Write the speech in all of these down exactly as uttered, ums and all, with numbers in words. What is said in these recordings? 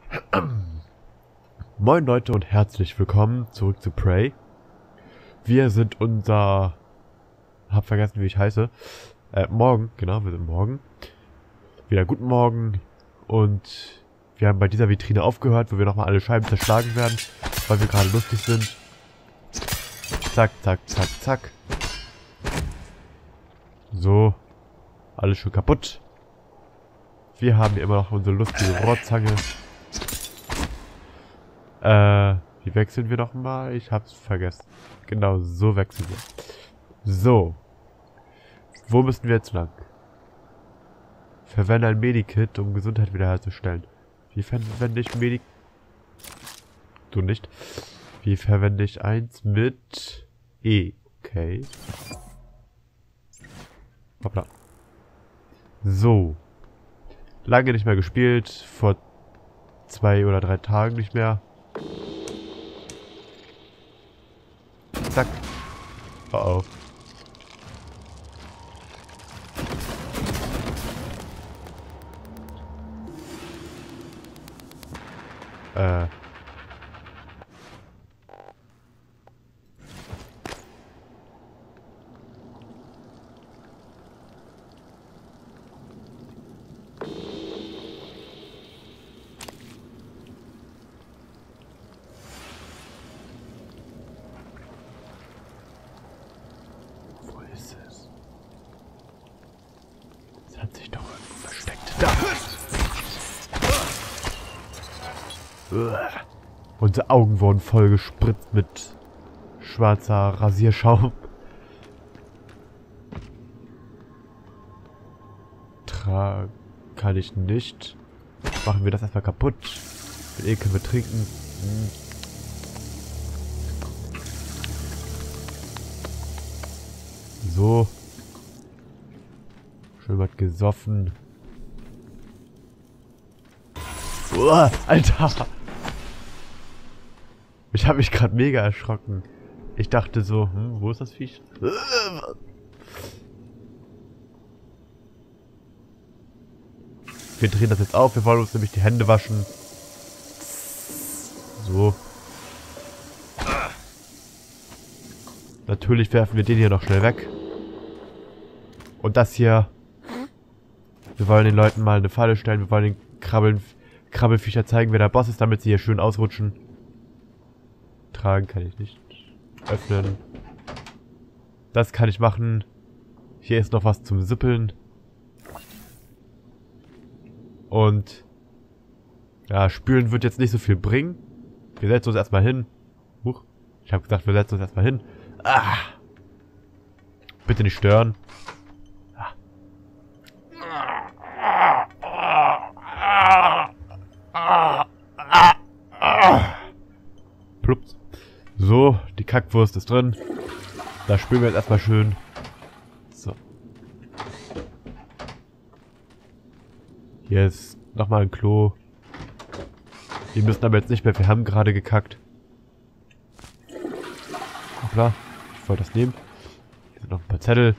Moin Leute und herzlich willkommen zurück zu Prey. Wir sind unser... Hab vergessen, wie ich heiße. Äh, morgen, genau, wir sind morgen. Wieder guten Morgen. Und wir haben bei dieser Vitrine aufgehört, wo wir nochmal alle Scheiben zerschlagen werden, weil wir gerade lustig sind. Zack, zack, zack, zack. So. Alles schon kaputt. Wir haben hier immer noch unsere lustige Rohrzange. Äh, wie wechseln wir noch mal? Ich hab's vergessen. Genau, so wechseln wir. So. Wo müssen wir jetzt lang? Verwende ein Medikit, um Gesundheit wiederherzustellen. Wie verwende ich Medik... Du nicht. Wie verwende ich eins mit E? Okay. Hoppla. So. Lange nicht mehr gespielt. Vor zwei oder drei Tagen nicht mehr. Zack. Oh oh. Äh. Wo ist es? Es hat sich doch irgendwo versteckt. Da! Uah. Unsere Augen wurden voll gespritzt mit schwarzer Rasierschaum. Tra kann ich nicht. Machen wir das erstmal kaputt. Den E können wir trinken. Hm. So. Schön was gesoffen. Uah, Alter! Ich habe mich gerade mega erschrocken. Ich dachte so, hm, wo ist das Viech? Wir drehen das jetzt auf. Wir wollen uns nämlich die Hände waschen. So. Natürlich werfen wir den hier noch schnell weg. Und das hier. Wir wollen den Leuten mal eine Falle stellen. Wir wollen den Krabbeln, Krabbelfischer zeigen, wer der Boss ist, damit sie hier schön ausrutschen. Tragen kann ich nicht. Öffnen. Das kann ich machen. Hier ist noch was zum Sippeln. Und ja, spülen wird jetzt nicht so viel bringen. Wir setzen uns erstmal hin. Huch. Ich habe gesagt, wir setzen uns erstmal hin. Ah. Bitte nicht stören. Ah. Plups. So, die Kackwurst ist drin. Da spülen wir jetzt erstmal schön. So. Hier ist nochmal ein Klo. Wir müssen aber jetzt nicht mehr, wir haben gerade gekackt. Hoppla, ich wollte das nehmen. Hier sind noch ein paar Zettel.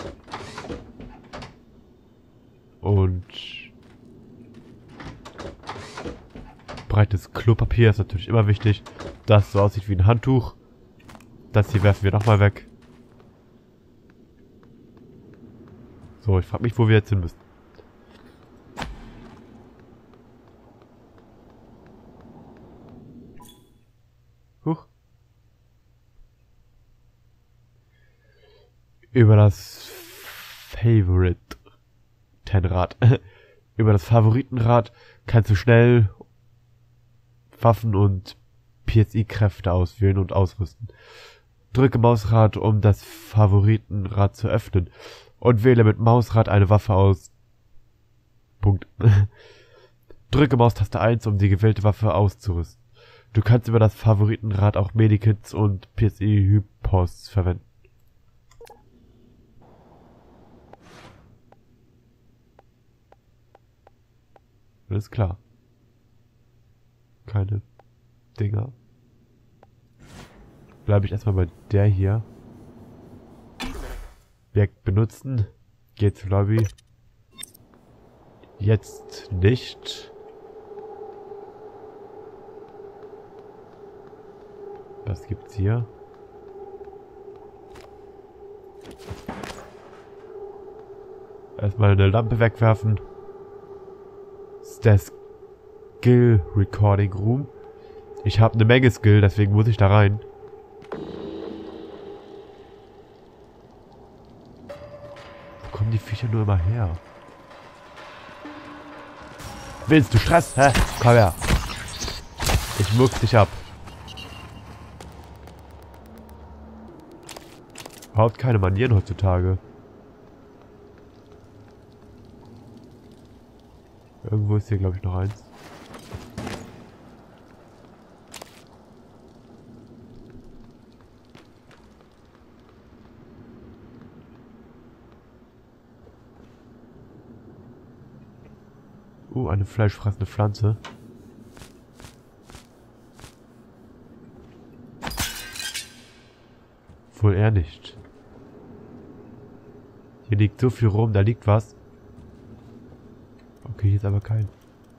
Und breites Klopapier ist natürlich immer wichtig. Das so aussieht wie ein Handtuch. Das hier werfen wir nochmal weg. So, ich frage mich, wo wir jetzt hin müssen. Huch. Über das Favorite-Rad. Über das Favoritenrad kannst du schnell Waffen und P S I-Kräfte auswählen und ausrüsten. Drücke Mausrad, um das Favoritenrad zu öffnen. Und wähle mit Mausrad eine Waffe aus. Punkt. Drücke Maustaste eins, um die gewählte Waffe auszurüsten. Du kannst über das Favoritenrad auch Medikits und P S I-Hypos verwenden. Alles klar. Keine Dinger. Bleibe ich erstmal bei der hier. Werk benutzen. Geht zur Lobby. Jetzt nicht. Was gibt's hier? Erstmal eine Lampe wegwerfen. Das ist der Skill Recording Room. Ich habe eine Menge Skill, deswegen muss ich da rein. Wo kommen die Viecher nur immer her? Willst du Stress? Hä? Komm her. Ich muck dich ab. Überhaupt keine Manieren heutzutage. Irgendwo ist hier, glaube ich, noch eins. Uh, eine fleischfressende Pflanze. Wohl eher nicht. Hier liegt so viel rum, da liegt was. Okay, hier ist aber kein.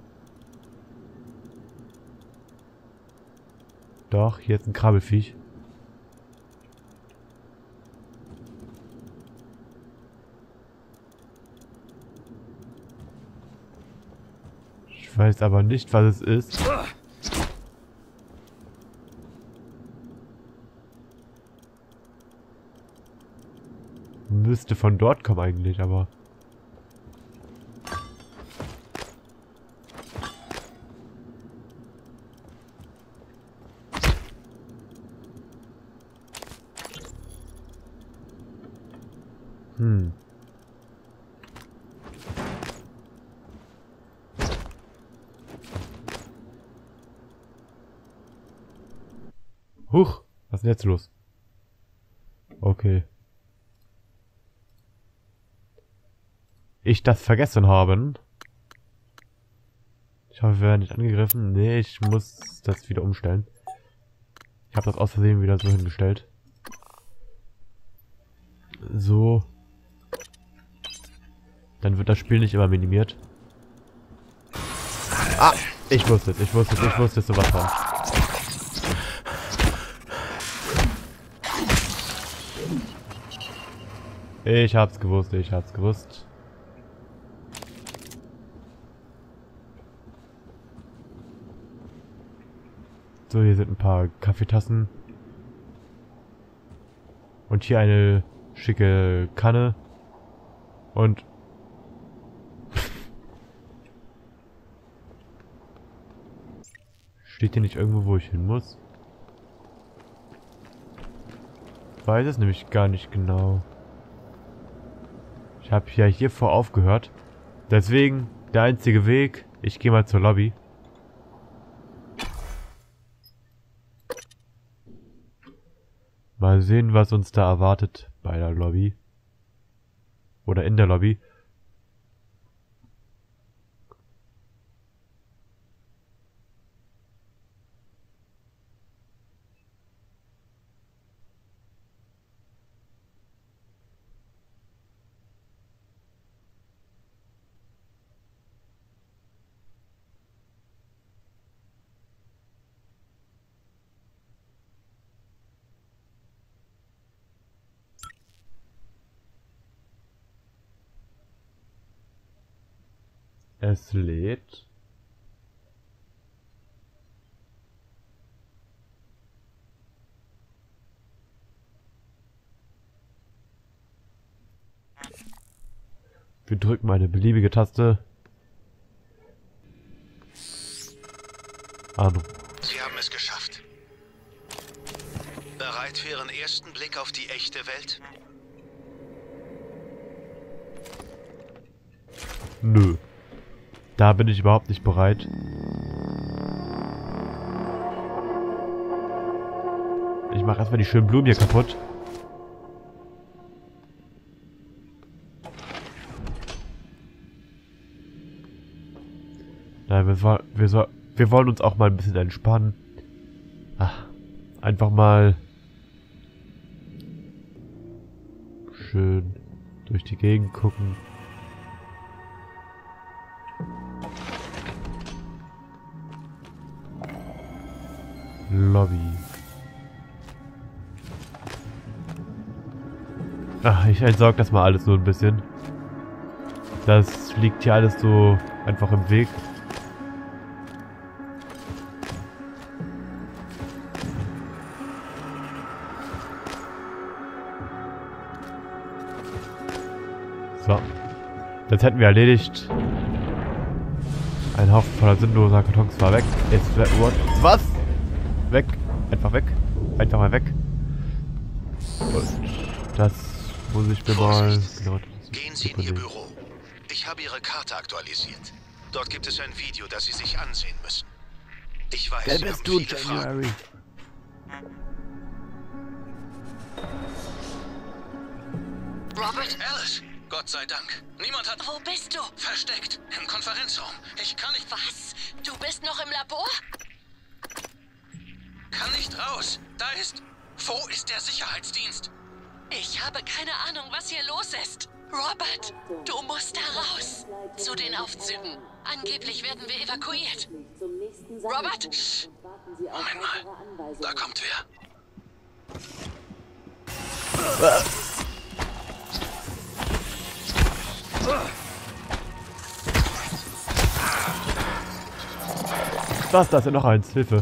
Doch, hier ist ein Krabbelfiech. Ich weiß aber nicht, was es ist. Müsste von dort kommen eigentlich, aber... Hm. Huch, was ist denn jetzt los? Okay. Ich das vergessen haben. Ich hoffe, wir werden nicht angegriffen. Nee, ich muss das wieder umstellen. Ich habe das aus Versehen wieder so hingestellt. So. Dann wird das Spiel nicht immer minimiert. Ah, ich wusste es, ich wusste es, ich wusste es, sowas von. Ich hab's gewusst, ich hab's gewusst. So, hier sind ein paar Kaffeetassen. Und hier eine schicke Kanne. Und... Steht hier nicht irgendwo, wo ich hin muss? Ich weiß es nämlich gar nicht genau. Ich habe ja hiervor aufgehört. Deswegen der einzige Weg. Ich gehe mal zur Lobby. Mal sehen, was uns da erwartet bei der Lobby. Oder in der Lobby. Es lädt. Wir drücken mal eine beliebige Taste. Anruf. Sie haben es geschafft. Bereit für Ihren ersten Blick auf die echte Welt? Nö. Da bin ich überhaupt nicht bereit. Ich mache erstmal die schönen Blumen hier kaputt. Nein, wir, soll, wir, soll, wir wollen uns auch mal ein bisschen entspannen. Ach, einfach mal schön durch die Gegend gucken. Lobby. Ach, ich entsorge das mal alles so ein bisschen. Das liegt hier alles so einfach im Weg. So. Das hätten wir erledigt. Ein Haufen voller sinnloser Kartons war weg. Jetzt wird... Was? Weg. Einfach weg. Einfach mal weg. Und das muss ich mir mal... Genau, Gehen Sie in Ihr Büro. Ich habe Ihre Karte aktualisiert. Dort gibt es ein Video, das Sie sich ansehen müssen. Ich weiß, Wer Sie haben bist du, viele Fragen. January? Robert? Alice, Gott sei Dank. Niemand hat... Wo bist du? Versteckt. Im Konferenzraum. Ich kann nicht... Was? Du bist noch im Labor? Kann nicht raus. Da ist... Wo ist der Sicherheitsdienst? Ich habe keine Ahnung, was hier los ist. Robert, du musst da raus. Zu den Aufzügen. Angeblich werden wir evakuiert. Robert? Moment mal. Da kommt wer. Was? Da ist ja noch eins. Hilfe.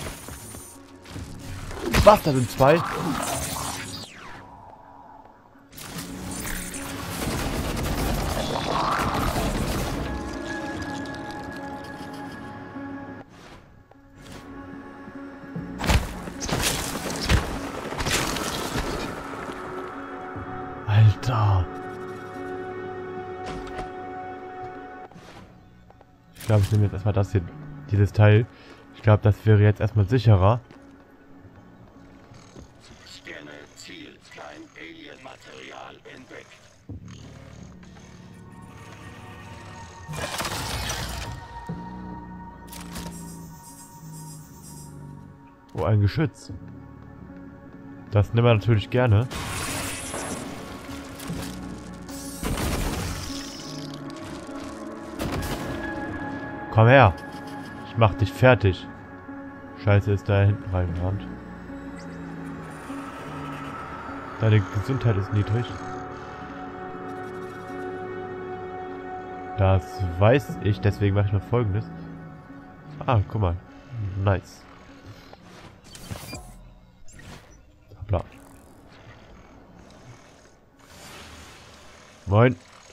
Was? Da sind zwei. Alter. Ich glaube, ich nehme jetzt erstmal das hier, dieses Teil. Ich glaube, das wäre jetzt erstmal sicherer. Scanne Ziel, kein Alien-Material entdeckt. Oh, ein Geschütz. Das nehmen wir natürlich gerne. Komm her. Ich mach dich fertig. Scheiße, ist da hinten reingerannt. Deine Gesundheit ist niedrig. Das weiß ich, deswegen mache ich noch Folgendes. Ah, guck mal. Nice. Hoppla. Moin.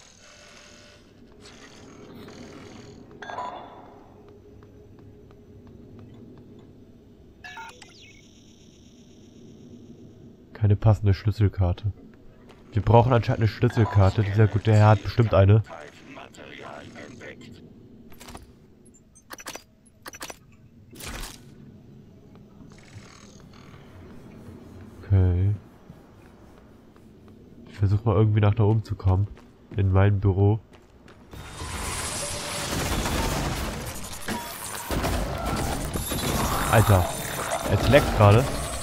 Keine passende Schlüsselkarte. Wir brauchen anscheinend eine Schlüsselkarte. Dieser gute Herr hat bestimmt eine. Material entdeckt. Okay. Ich versuche mal irgendwie nach da oben zu kommen. In mein Büro. Alter. Es leckt gerade.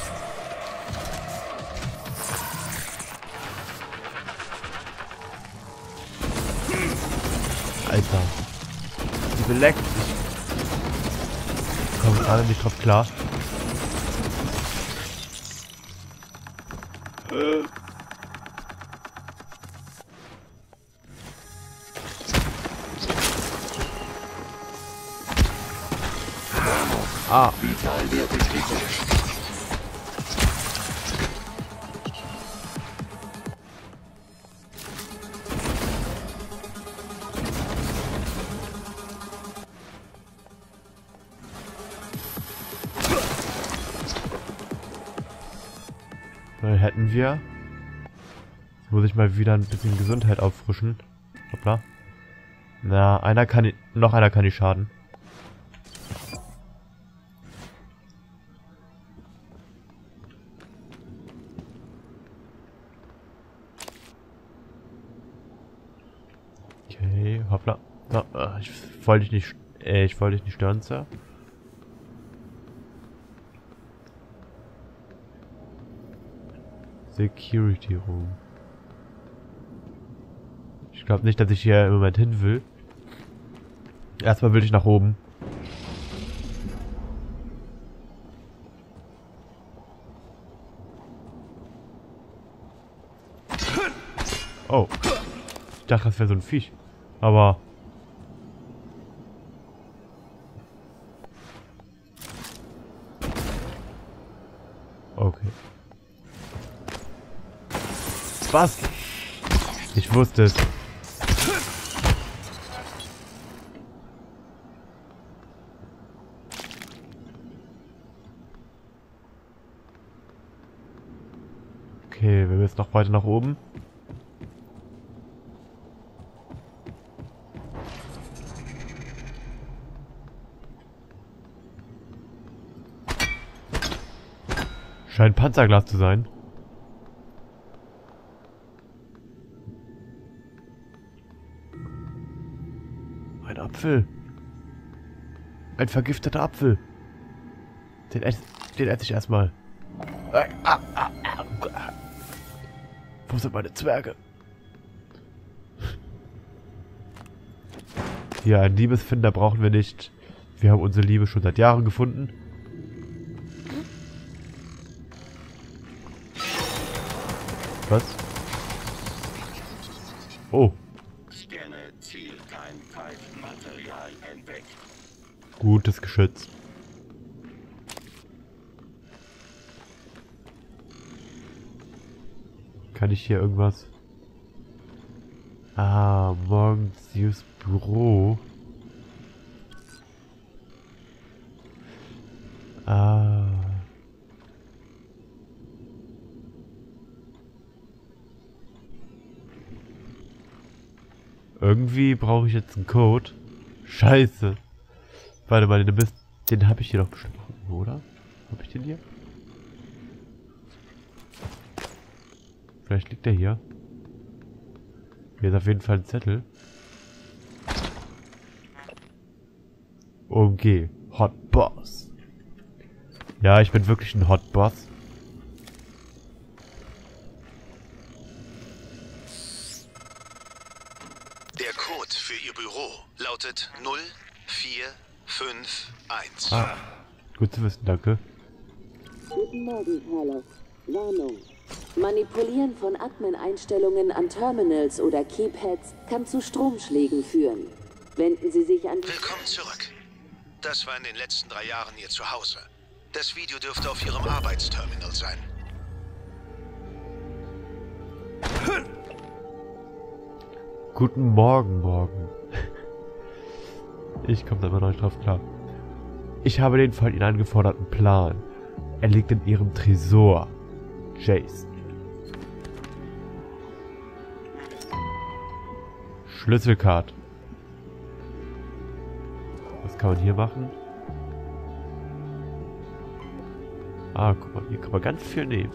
Alter. Die beleckt. Ich komme gerade nicht drauf klar. Ah. Dann hätten wir. Jetzt muss ich mal wieder ein bisschen Gesundheit auffrischen. Hoppla. Na, einer kann die, noch einer kann die schaden. Okay, hoppla. So, äh, ich wollte dich nicht, äh, ich wollte dich nicht stören, Sir. Security Room. Ich glaube nicht, dass ich hier im Moment hin will. Erstmal will ich nach oben. Oh. Ich dachte, das wäre so ein Viech. Aber... Okay. Was? Ich wusste es. Okay, wir müssen noch weiter nach oben. Scheint Panzerglas zu sein. Ein Apfel. Ein vergifteter Apfel. Den esse, den esse ich erstmal. Wo sind meine Zwerge? Ja, einen Liebesfinder brauchen wir nicht. Wir haben unsere Liebe schon seit Jahren gefunden. Was? Oh. Scanne Ziel, kein Pfeifenmaterial entdeckt. Gutes Geschütz. Kann ich hier irgendwas? Ah, Morgensius Büro. Ah. Irgendwie brauche ich jetzt einen Code. Scheiße. Warte mal, den, den habe ich hier doch bestimmt, oder? Habe ich den hier? Vielleicht liegt der hier. Hier ist auf jeden Fall ein Zettel. O M G. Hot Boss. Ja, ich bin wirklich ein Hot Boss. Der Code für Ihr Büro lautet null vier fünf eins. Ah, gut zu wissen, danke. Guten Morgen, Carlos. Warnung. Manipulieren von Admin-Einstellungen an Terminals oder Keypads kann zu Stromschlägen führen. Wenden Sie sich an die... Willkommen zurück. Das war in den letzten drei Jahren Ihr Zuhause. Das Video dürfte auf Ihrem Arbeitsterminal sein. Guten Morgen, morgen. Ich komme da immer noch nicht drauf klar. Ich habe den von Ihnen angeforderten Plan. Er liegt in Ihrem Tresor. Jason. Schlüsselcard. Was kann man hier machen? Ah, guck mal, hier kann man ganz viel nehmen.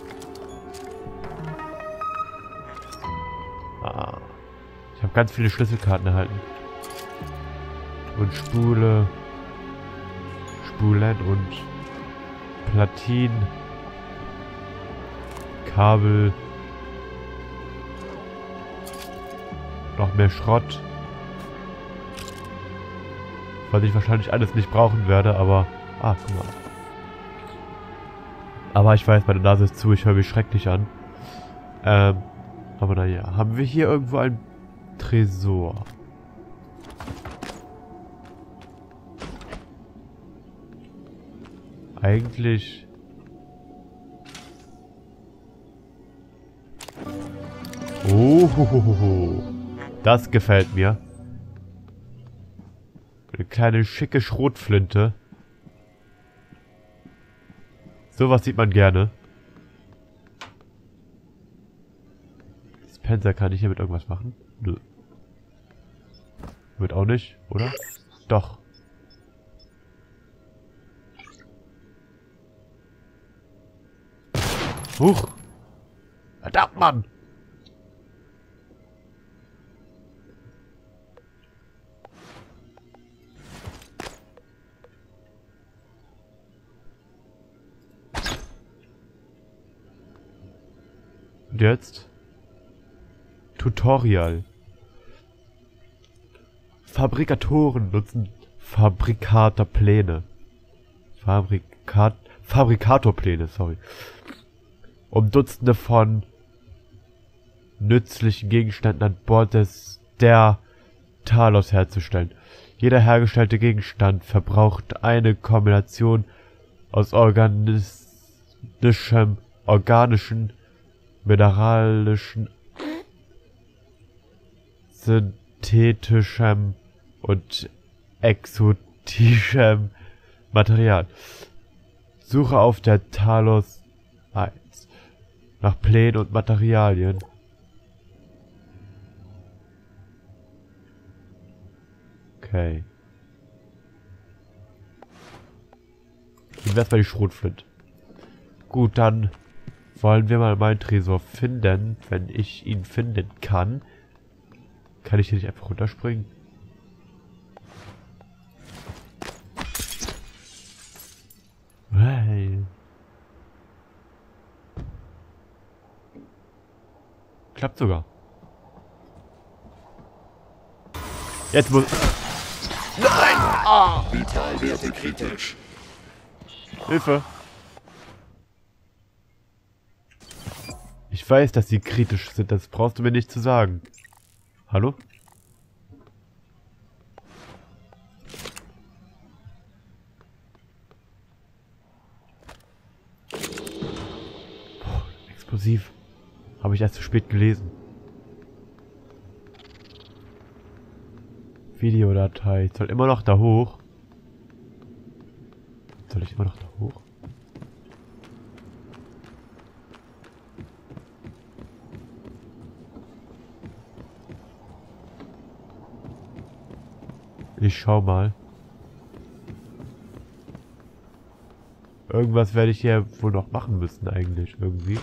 Ah. Ich habe ganz viele Schlüsselkarten erhalten. Und Spule. Spulen und Platin. Kabel. Noch mehr Schrott. Was ich wahrscheinlich alles nicht brauchen werde, aber... Ah, guck mal. Aber ich weiß, meine Nase ist zu, ich höre mich schrecklich an. Ähm, aber naja. Haben wir hier irgendwo ein Tresor? Eigentlich... Oh, das gefällt mir. Eine kleine schicke Schrotflinte. Sowas sieht man gerne. Dispenser, kann ich hiermit irgendwas machen? Nö. Wird auch nicht, oder? Doch. Huch! Verdammt, Mann! Und jetzt? Tutorial. Fabrikatoren nutzen Fabrikatorpläne. Fabrikat... Fabrikatorpläne, sorry. Um Dutzende von nützlichen Gegenständen an Bord des der Talos herzustellen. Jeder hergestellte Gegenstand verbraucht eine Kombination aus organischem, organischen, mineralischen, synthetischem und exotischem Material. Suche auf der Talos eins nach Plänen und Materialien. Okay. Dann wär's mal die Schrotflinte. Gut, dann wollen wir mal meinen Tresor finden. Wenn ich ihn finden kann, kann ich hier nicht einfach runterspringen. Hey. Klappt sogar. Jetzt muss... Nein! Ah! Vitalwerte kritisch. Hilfe! Ich weiß, dass sie kritisch sind, das brauchst du mir nicht zu sagen. Hallo? Boah, explosiv. Habe ich erst zu spät gelesen. Videodatei. Ich soll immer noch da hoch. Soll ich immer noch da hoch? Ich schau mal. Irgendwas werde ich hier wohl noch machen müssen eigentlich irgendwie.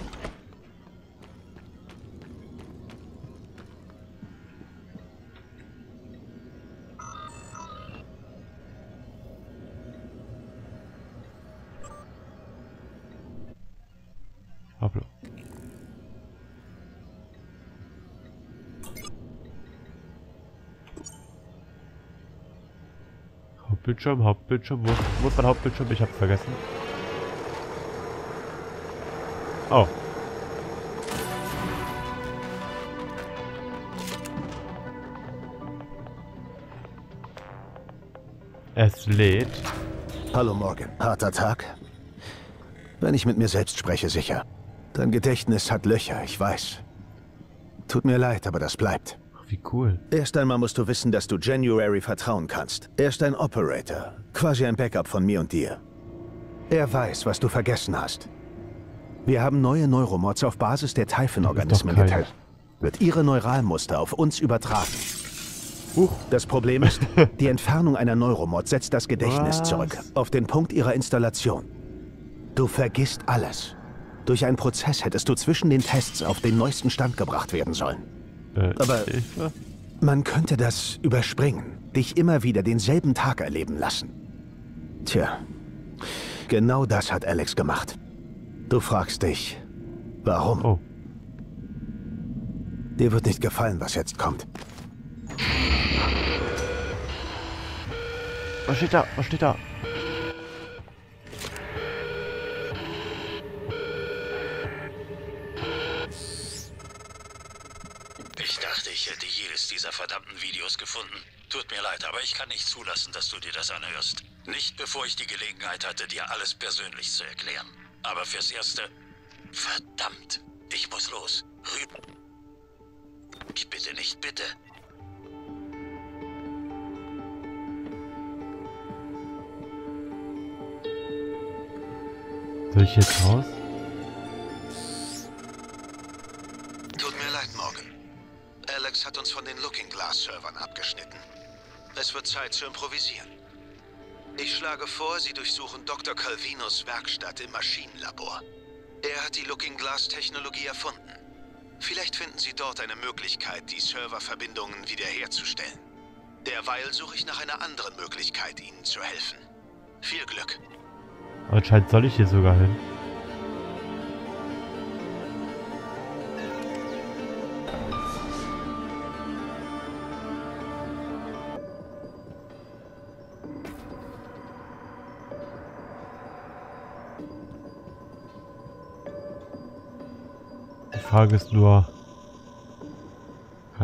Hoppla. Hauptbildschirm, Hauptbildschirm, wo ist, wo ist mein Hauptbildschirm? Ich hab's vergessen. Oh. Es lädt. Hallo Morgan. Harter Tag? Wenn ich mit mir selbst spreche, sicher. Dein Gedächtnis hat Löcher, ich weiß. Tut mir leid, aber das bleibt. Wie cool. Erst einmal musst du wissen, dass du January vertrauen kannst. Er ist ein Operator, quasi ein Backup von mir und dir. Er weiß, was du vergessen hast. Wir haben neue Neuromods auf Basis der Typhon-Organismen getestet. Wird ihre Neuralmuster auf uns übertragen. Huch. Das Problem ist, die Entfernung einer Neuromod setzt das Gedächtnis Was? zurück, auf den Punkt ihrer Installation. Du vergisst alles. Durch einen Prozess hättest du zwischen den Tests auf den neuesten Stand gebracht werden sollen. Äh, Aber Hilfe? man könnte das überspringen, dich immer wieder denselben Tag erleben lassen. Tja, genau das hat Alex gemacht. Du fragst dich, warum? Oh. Dir wird nicht gefallen, was jetzt kommt. Was steht da? Was steht da? Ich dachte, ich hätte jedes dieser verdammten Videos gefunden. Tut mir leid, aber ich kann nicht zulassen, dass du dir das anhörst. Nicht bevor ich die Gelegenheit hatte, dir alles persönlich zu erklären. Aber fürs Erste... Verdammt, ich muss los. Rüben. Ich bitte nicht, bitte. Soll ich jetzt raus? Tut mir leid, Morgan. Alex hat uns von den Looking Glass Servern abgeschnitten. Es wird Zeit zu improvisieren. Ich schlage vor, Sie durchsuchen Doktor Calvinos Werkstatt im Maschinenlabor. Er hat die Looking Glass Technologie erfunden. Vielleicht finden Sie dort eine Möglichkeit, die Serververbindungen wiederherzustellen. Derweil suche ich nach einer anderen Möglichkeit, Ihnen zu helfen. Viel Glück. Anscheinend soll ich hier sogar hin. Die Frage ist nur,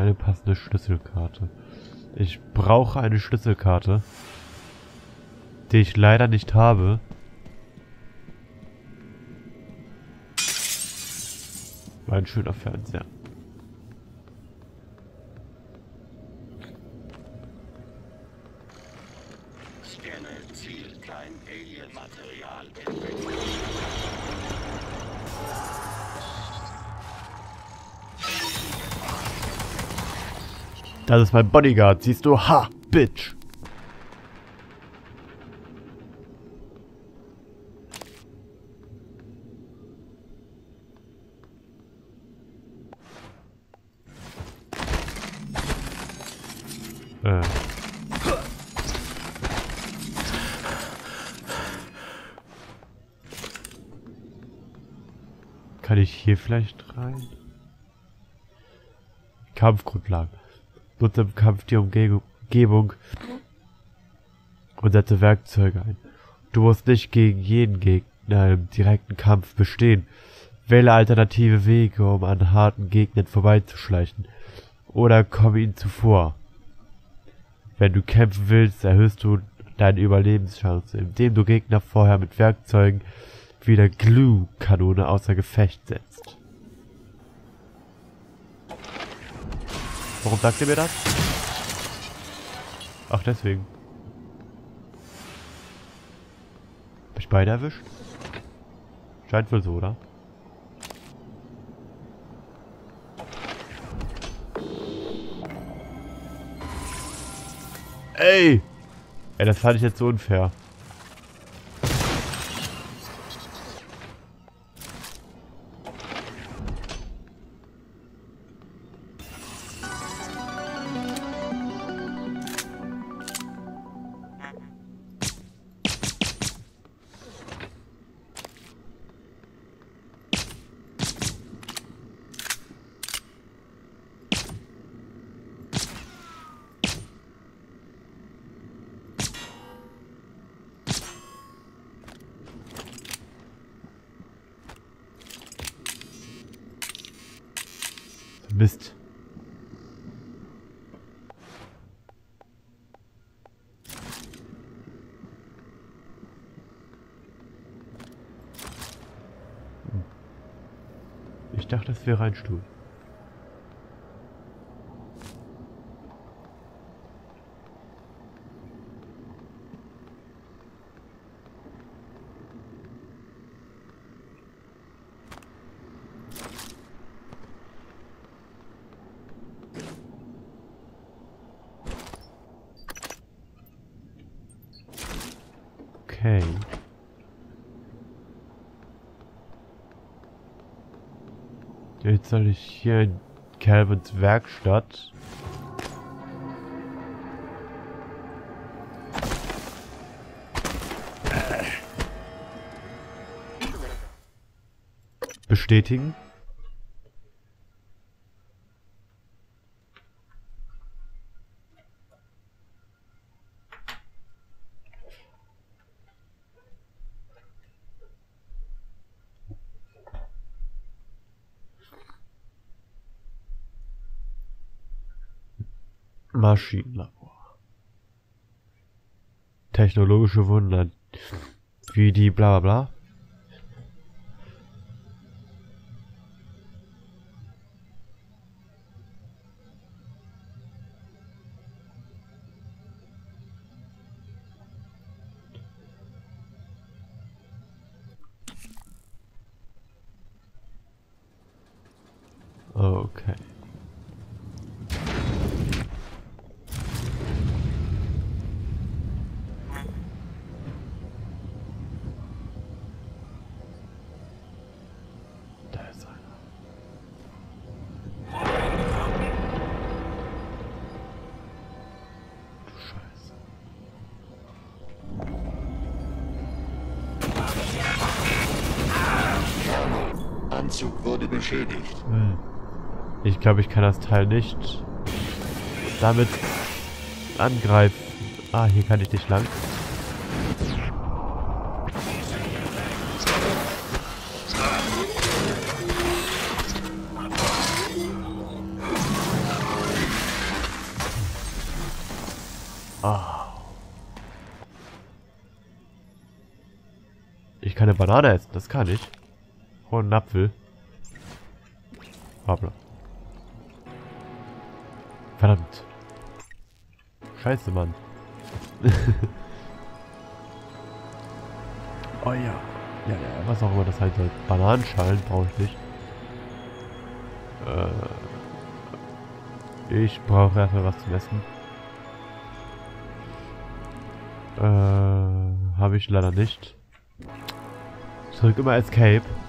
eine passende Schlüsselkarte. Ich brauche eine Schlüsselkarte, die ich leider nicht habe. War ein schöner Fernseher. Scanne Ziel, kein Alien-Material. Das ist mein Bodyguard, siehst du? Ha, Bitch! Äh. Kann ich hier vielleicht rein? Kampfgrundlagen. Nutze im Kampf die Umgebung und setze Werkzeuge ein. Du musst nicht gegen jeden Gegner im direkten Kampf bestehen. Wähle alternative Wege, um an harten Gegnern vorbeizuschleichen. Oder komme ihnen zuvor. Wenn du kämpfen willst, erhöhst du deine Überlebenschance, indem du Gegner vorher mit Werkzeugen wie der Glue-Kanone außer Gefecht setzt. Warum sagt ihr mir das? Ach, deswegen. Hab ich beide erwischt? Scheint wohl so, oder? Ey! Ey, das fand ich jetzt so unfair. Mist. Ich dachte, das wäre ein Stuhl. Okay. Jetzt soll ich hier in Calvins Werkstatt. Bestätigen. Maschinenlabor. Technologische Wunder. Wie die bla bla bla. Okay. Da ist einer. Du Scheiße. Anzug wurde beschädigt. Hm. Ich glaube, ich kann das Teil nicht damit angreifen. Ah, hier kann ich nicht lang. Ah. Ich kann eine Banane essen, das kann ich. Und einen Apfel. Hoppla. Verdammt. Scheiße, Mann. Oh ja. Ja, ja, was auch immer das sein soll. Bananenschalen brauche ich nicht. Äh, ich brauche erstmal was zum Essen. Äh, habe ich leider nicht. Ich drücke immer Escape.